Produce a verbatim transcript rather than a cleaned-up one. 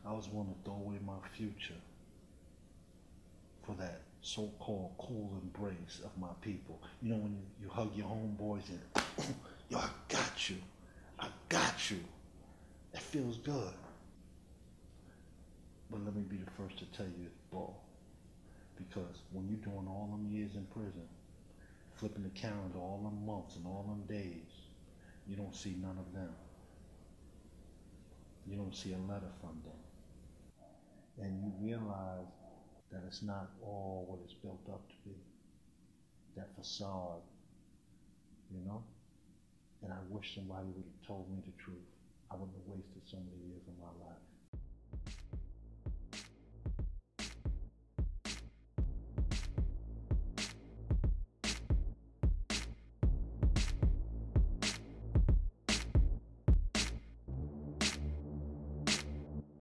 I was willing to throw away my future for that so-called cool embrace of my people. You know, when you, you hug your homeboys and, yo, I got you. I got you. That feels good. But let me be the first to tell you it's bull. Because when you're doing all them years in prison, flipping the calendar all them months and all them days, you don't see none of them. You don't see a letter from them. And you realize that it's not all what it's built up to be. That facade, you know? And I wish somebody would have told me the truth.